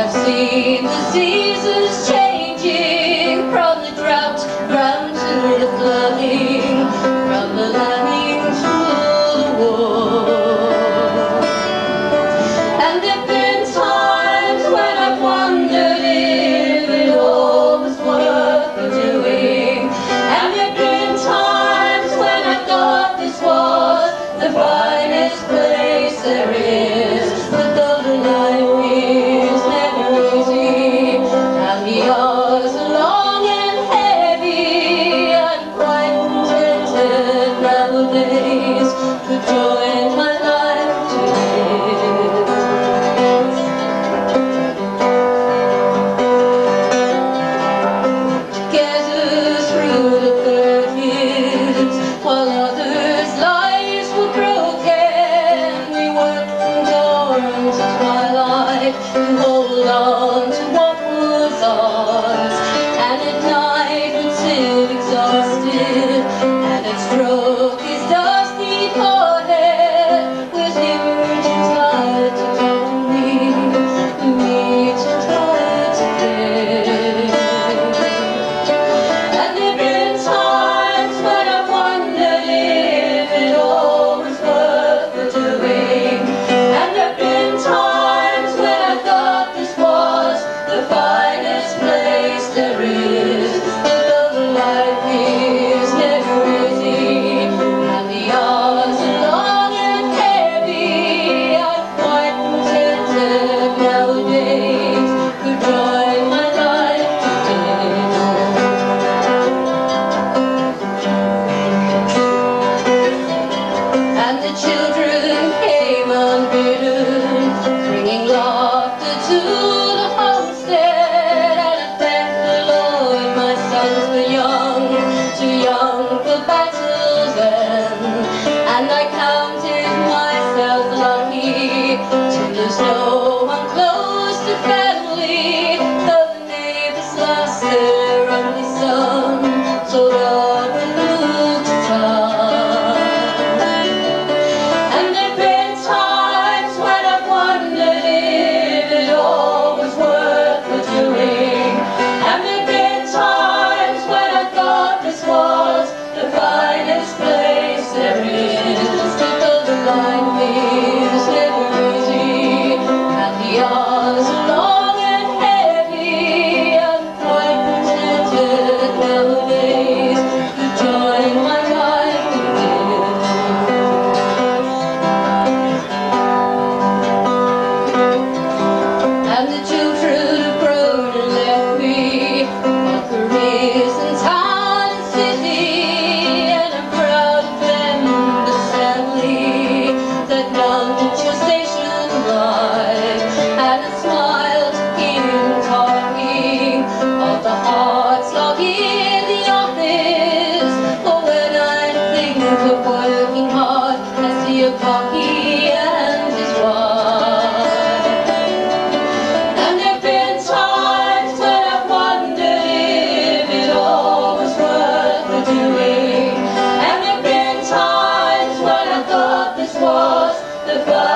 I've seen the seasons changing, from the drought round to the flooding, from the lambing to the war. And there've been times when I've wondered if it all was worth the doing. And there've been times when I thought this was the finest place there is. But though the life is never easy, and the hours are long and heavy, I'm quite contented nowadays to join my life to live. Together through the 30s, while others' lives were broken, we worked from dawn to twilight to hold on to what was ours. And at night we'd sit exhausted, and I'd stroke his dusty forehead, with him too tired to talk to me too tired to live. And there've been times when I've wondered if it all was worth the doing. And there've been times when I thought this was the finest place there is. But though the life is never easy, and the hours are long and heavy, I'm quite contented nowadays to join my life to live. And the children came unbidden, bringing laughter to the homestead. And I thank the Lord my sons were young, too young for battle then. And I counted myself lucky to lose no one close to family, though the neighbors lost their only son, so Robin moved to town. And there've been times when I've wondered if it all was worth the doing. And there've been times when I thought this was the finest place there is. But though the life is never easy, and the hours are long and heavy, I'm quite contented nowadays to join my life to live. And the children have grown and left me on careers in town and city, and I'm proud of them, the family that none to station life. And I smile to hear them talking of the hard slog in the office. For when I think of working hard, I see a cocky and his wife. And there've been times when I've wondered if it all was worth the doing. And there've been times when I thought this was the